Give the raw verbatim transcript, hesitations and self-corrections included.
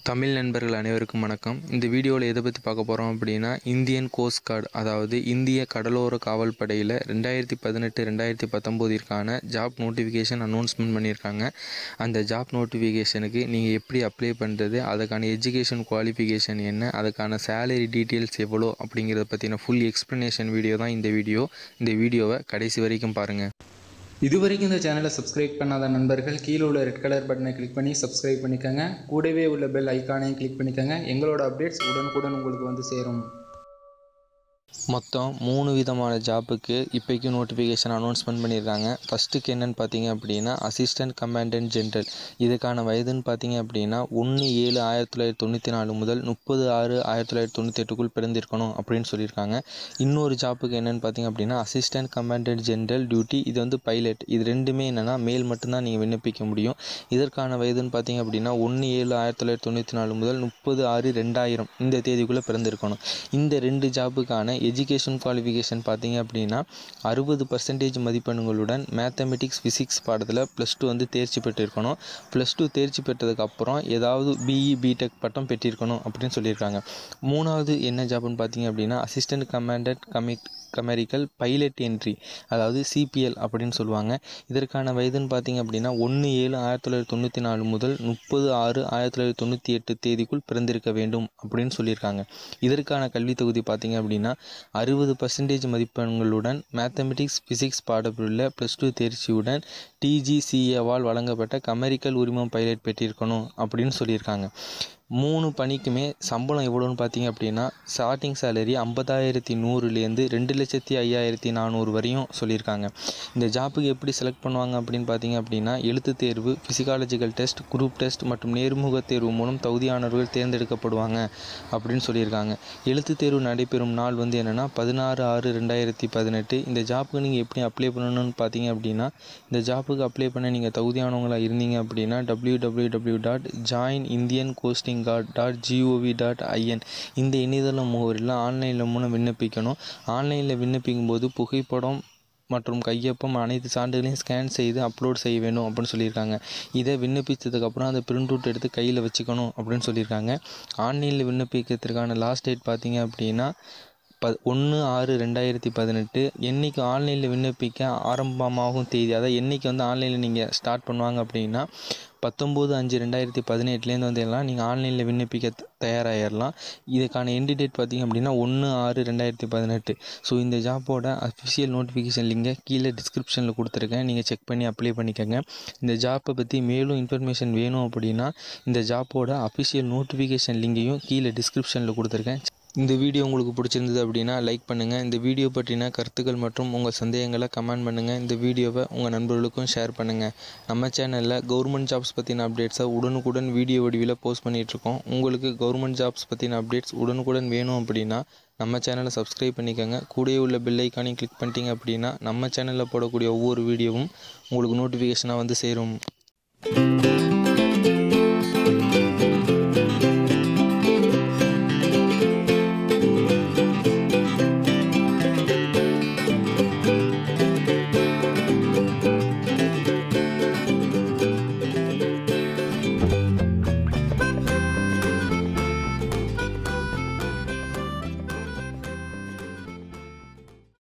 தமிழ் நண்பர்கள் அனைவருக்கும் வணக்கம். இந்த வீடியோவில் எதை பற்றி பார்க்க போகிறோம் அப்படின்னா, இந்தியன் கோஸ்ட் கார்டு அதாவது இந்திய கடலோர காவல் படையில் ரெண்டாயிரத்தி பதினெட்டு ரெண்டாயிரத்தி பத்தொம்போதிற்கான ஜாப் நோட்டிஃபிகேஷன் அனௌன்ஸ்மெண்ட் பண்ணியிருக்காங்க. அந்த ஜாப் நோட்டிஃபிகேஷனுக்கு நீங்கள் எப்படி அப்ளை பண்ணுறது, அதுக்கான எஜுகேஷன் குவாலிஃபிகேஷன் என்ன, அதுக்கான சேலரி டீட்டெயில்ஸ் எவ்வளோ அப்படிங்கிறத பற்றின ஃபுல் எக்ஸ்ப்ளனேஷன் வீடியோ தான் இந்த வீடியோ. இந்த வீடியோவை கடைசி வரைக்கும் பாருங்கள். இதுவரைக்கும் இந்த சேனலை சப்ஸ்கிரைப் பண்ணாத நண்பர்கள் கீழே உள்ள ரெட் கலர் பட்டனை கிளிக் பண்ணி சப்ஸ்கிரைப் பண்ணிக்கோங்க. கூடவே உள்ள பெல் ஐக்கானையும் கிளிக் பண்ணிக்கோங்க. எங்களோட அப்டேட்ஸ் உடனுக்குடன் உங்களுக்கு வந்து சேரும். மொத்தம் மூணு விதமான ஜாப்புக்கு இப்போக்கி நோட்டிஃபிகேஷன் அனௌன்ஸ்மெண்ட் பண்ணியிருக்காங்க. ஃபஸ்ட்டுக்கு என்னென்னு பார்த்தீங்க அப்படின்னா, அசிஸ்டன்ட் கமாண்டன்ட் ஜென்ரல். இதுக்கான வயதுன்னு பார்த்தீங்க அப்படின்னா ஒன்று ஏழு ஆயிரத்தி தொள்ளாயிரத்தி தொண்ணூற்றி நாலு முதல் முப்பது ஆறு ஆயிரத்தி தொள்ளாயிரத்தி தொண்ணூற்றி எட்டுக்குள் பிறந்திருக்கணும் அப்படின்னு சொல்லியிருக்காங்க. இன்னொரு ஜாப்புக்கு என்னென்னு பார்த்தீங்க அப்படின்னா, அசிஸ்டன்ட் கமாண்டன்ட் ஜென்ரல் டியூட்டி. இது வந்து பைலட். இது ரெண்டுமே என்னென்னா மேல் மட்டும்தான் நீங்கள் விண்ணப்பிக்க முடியும். இதற்கான வயதுன்னு பார்த்தீங்க அப்படின்னா ஒன்று ஏழு ஆயிரத்தி தொள்ளாயிரத்தி தொண்ணூற்றி நாலு முதல் முப்பது ஆறு ரெண்டாயிரம் இந்த தேதிக்குள்ளே பிறந்திருக்கணும். இந்த ரெண்டு ஜாப்புக்கான எஜுகேஷன் குவாலிஃபிகேஷன் பார்த்தீங்க அப்படின்னா அறுபது பர்சன்டேஜ் மதிப்பெண்களுடன் மேத்தமெட்டிக்ஸ் ஃபிசிக்ஸ் பாடத்தில் ப்ளஸ் டூ வந்து தேர்ச்சி பெற்றிருக்கணும். ப்ளஸ் டூ தேர்ச்சி பெற்றதுக்கப்புறம் ஏதாவது பிஇ பிடெக் பட்டம் பெற்றிருக்கணும் அப்படின்னு சொல்லியிருக்காங்க. மூணாவது என்ன ஜாப்னு பார்த்தீங்க அப்படின்னா, அசிஸ்டன்ட் கமாண்டன்ட் கமிட் கமெரிக்கல் பைலட் என்ட்ரி அதாவது சிபிஎல் அப்படின்னு சொல்லுவாங்க. இதற்கான வயதுன்னு பார்த்தீங்க அப்படின்னா ஒன்று ஏழு ஆயிரத்தி தொள்ளாயிரத்தி தொண்ணூற்றி நாலு முதல் முப்பது ஆறு ஆயிரத்தி தொள்ளாயிரத்தி தொண்ணூற்றி எட்டு தேதிக்குள் பிறந்திருக்க வேண்டும் அப்படின்னு சொல்லியிருக்காங்க. இதற்கான கல்வி தொகுதி பார்த்தீங்க அப்படின்னா அறுபது பர்சன்டேஜ் மதிப்பெண்களுடன் மேத்தமெட்டிக்ஸ் ஃபிசிக்ஸ் பாடப்பிரிவில் ப்ளஸ் டூ தேர்ச்சியுடன் டிஜிசிஏவால் வழங்கப்பட்ட கமெரிக்கல் உரிமம் பைலட் பெற்றிருக்கணும் அப்படின்னு சொல்லியிருக்காங்க. மூணு பணிக்குமே சம்பளம் எவ்வளோன்னு பார்த்தீங்க அப்படின்னா ஸ்டார்டிங் சேலரி ஐம்பதாயிரத்தி நூறுலேருந்து ரெண்டு லட்சத்தி ஐயாயிரத்தி நானூறு வரையும் சொல்லியிருக்காங்க. இந்த ஜாப்புக்கு எப்படி செலக்ட் பண்ணுவாங்க அப்படின்னு பார்த்தீங்க அப்படின்னா, எழுத்து தேர்வு, ஃபிசிக்காலஜிக்கல் டெஸ்ட், குரூப் டெஸ்ட் மற்றும் நேர்முக தேர்வு மூலம் தகுதியானவர்கள் தேர்ந்தெடுக்கப்படுவாங்க அப்படின்னு சொல்லியிருக்காங்க. எழுத்து தேர்வு நடைபெறும் நாள் வந்து என்னென்னா பதினாறு ஆறு ரெண்டாயிரத்தி பதினெட்டு. இந்த ஜாப்புக்கு நீங்கள் எப்படி அப்ளை பண்ணணும்னு பார்த்தீங்க அப்படின்னா, இந்த ஜாப்புக்கு அப்ளை பண்ண நீங்கள் தகுதியானவங்களாக இருந்தீங்க அப்படின்னா W W W dot join Indian coasting guard dot G O V dot I N இந்த இணையதள முகவரியில் ஆன்லைனில் மூலம் விண்ணப்பிக்கணும். ஆன்லைனில் விண்ணப்பிக்கும் போது புகைப்படம் மற்றும் கையொப்பம் அனைத்து சான்றுகளையும் ஸ்கேன் செய்து அப்லோட் செய்ய வேணும் அப்படின்னு சொல்லியிருக்காங்க. இதை விண்ணப்பித்ததுக்கப்புறம் அதை பிரிண்ட் அவுட் எடுத்து கையில் வச்சுக்கணும் அப்படின்னு சொல்லியிருக்காங்க. ஆன்லைனில் விண்ணப்பிக்கிறதுக்கான லாஸ்ட் டேட் பார்த்தீங்க அப்படின்னா ப ஒன்று ஆறு ரெண்டாயிரத்தி பதினெட்டு. என்றைக்கு ஆன்லைனில் விண்ணப்பிக்க ஆரம்பமாகும் தேதி, அதாவது என்றைக்கு வந்து ஆன்லைனில் நீங்கள் ஸ்டார்ட் பண்ணுவாங்க அப்படின்னா பத்தொம்போது அஞ்சு ரெண்டாயிரத்தி பதினெட்டுலேருந்து வந்து எல்லாம் நீங்கள் ஆன்லைனில் விண்ணப்பிக்க தயாராகிடலாம். இதுக்கான எண்டு டேட் பார்த்திங்க அப்படின்னா ஒன்று ஆறு ரெண்டாயிரத்தி பதினெட்டு. ஸோ இந்த ஜாப்போட அஃபிஷியல் நோட்டிஃபிகேஷன் லிங்கை கீழே டிஸ்கிரிப்ஷனில் கொடுத்துருக்கேன். நீங்கள் செக் பண்ணி அப்ளை பண்ணிக்கோங்க. இந்த ஜாப்பை பற்றி மேலும் இன்ஃபர்மேஷன் வேணும் அப்படின்னா இந்த ஜாப்போட அஃபிஷியல் நோட்டிஃபிகேஷன் லிங்கையும் கீழே டிஸ்கிரிப்ஷனில் கொடுத்துருக்கேன். இந்த வீடியோ உங்களுக்கு பிடிச்சிருந்தது அப்படின்னா லைக் பண்ணுங்கள். இந்த வீடியோ பற்றின கருத்துக்கள் மற்றும் உங்கள் சந்தேகங்களை கமெண்ட் பண்ணுங்கள். இந்த வீடியோவை உங்கள் நண்பர்களுக்கும் ஷேர் பண்ணுங்கள். நம்ம சேனலில் கவர்மெண்ட் ஜாப்ஸ் பற்றின அப்டேட்ஸை உடனுக்குடன் வீடியோ வடிவில் போஸ்ட் பண்ணிகிட்ருக்கோம். உங்களுக்கு கவர்மெண்ட் ஜாப்ஸ் பற்றின அப்டேட்ஸ் உடனுக்குடன் வேணும் அப்படின்னா நம்ம சேனலை சப்ஸ்கிரைப் பண்ணிக்கோங்க. கூடவே உள்ள பெல் ஐக்கானையும் கிளிக் பண்ணிட்டீங்க அப்படின்னா நம்ம சேனலில் போடக்கூடிய ஒவ்வொரு வீடியோவும் உங்களுக்கு நோட்டிஃபிகேஷனாக வந்து சேரும்.